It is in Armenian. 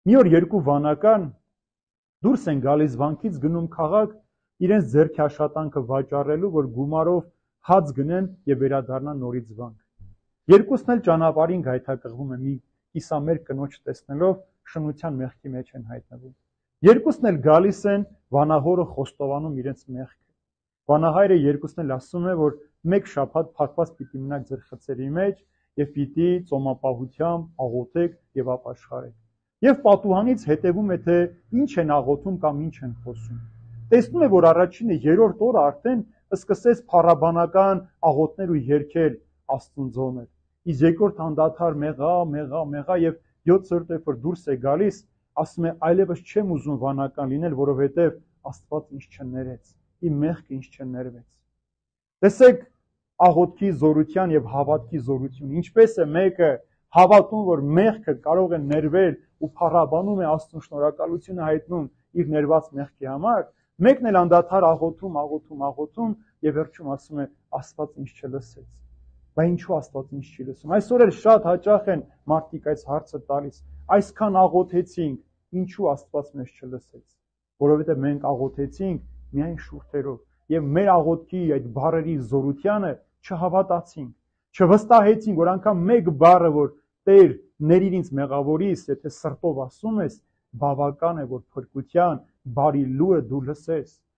Մի օր երկու վանական դուրս են գալիս վանքից գնում քաղաք իրենց ձեռքի աշխատանքը վաճառելու, որ գումարով հաց գնեն եւ վերադառնան նորից վանք։ Երկուսն էլ ճանապարհին գայթակղվում են մի կիսամերկ կնոջ տեսնելով շնության մեղքի մեջ են հայտնվում։ Երկուսն էլ գալիս են վանահորը խոստովանում իրենց մեղքը։ Վանահայրը երկուսն էլ ասում է, որ մեկ շաբաթ փակված պիտի մնաք ձեր խցերի մեջ եւ պիտի ծոմապահությամբ աղոթեք եւ ապաշխարեք։ Եվ պատուհանից հետևում է, թե ինչ են աղոթում կամ ինչ են խոսում։ Տեսնում է, որ առաջինը երրորդ օրը արդեն սկսեց փառաբանական աղոթներ ու երգեր Աստծուն։ Իսկ երկրորդ անդադար մեղա եւ 7-րդ երբ որ դուրս է գալիս, ասում է այլևս չեմ ուզում վանական լինել, որովհետեւ Աստված ինձ չներեց, իմ մեղքը ինձ չներվեց։ Տեսեք աղոթքի զորության եւ հավատքի զորություն, ինչպես է մեկը հավատում, որ մեղքը կարող է ներվել ու փառաբանում է Աստծուն շնորհակալությունը հայտնում իր ներված մեղքի համար, մեկն էլ անդադար աղոթում եւ վերջում ասում է Աստված ինձ չլսեց։ Բայց ինչու Աստված ինձ չի լսում։ Այսօր էլ շատ հաճախ են մարդիկ այս հարցը տալիս, այսքան աղոթեցինք, ինչու Աստված մեզ չլսեց։ Որովհետեւ մենք աղոթեցինք միայն շուրթերով եւ մեր աղոթքի այդ բառերի զորությանը չհավատացինք, չվստահեցինք, որ անգամ մեկ բառը, որ Տեր ների ինձ մեղավորիս, եթե սրտով ասում ես, բավական է, որ փրկության բարի լուրը դու լսես։